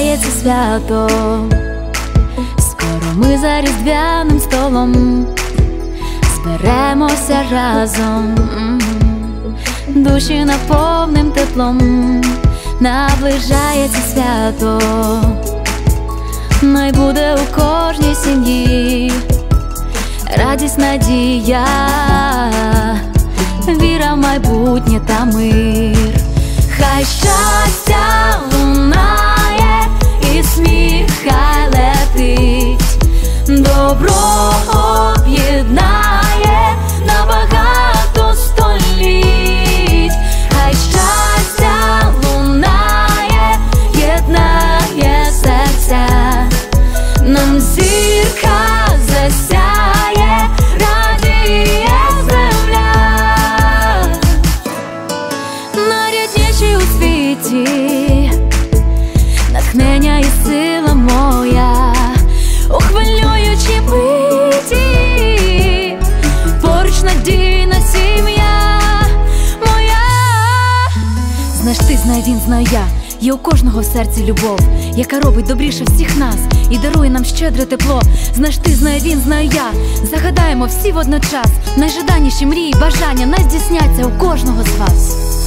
наближається свято, скоро ми за різдвяним столом зберемося разом, душі наповним теплом. Наближається свято, най буде у кожній сім'ї радість, надія, віра в майбутнє та мир. Хай щастя лунає і сміх хай летить, добро об'єднає на багато століть. Хай щастя лунає, єднає серця, нам зірка засяє, радіє земля. Найрідніші у світі, натхнення і сила моя, у хвилюючій миті, поруч надійна сім'я моя. Знаєш ти, знай він, знаю я, є у кожного в серці любов, яка робить добріше всіх нас і дарує нам щедре тепло. Знаєш ти, знає він, знаю я, загадаємо всі водночас, найжаданіші мрії, бажання най здійсняться у кожного з вас.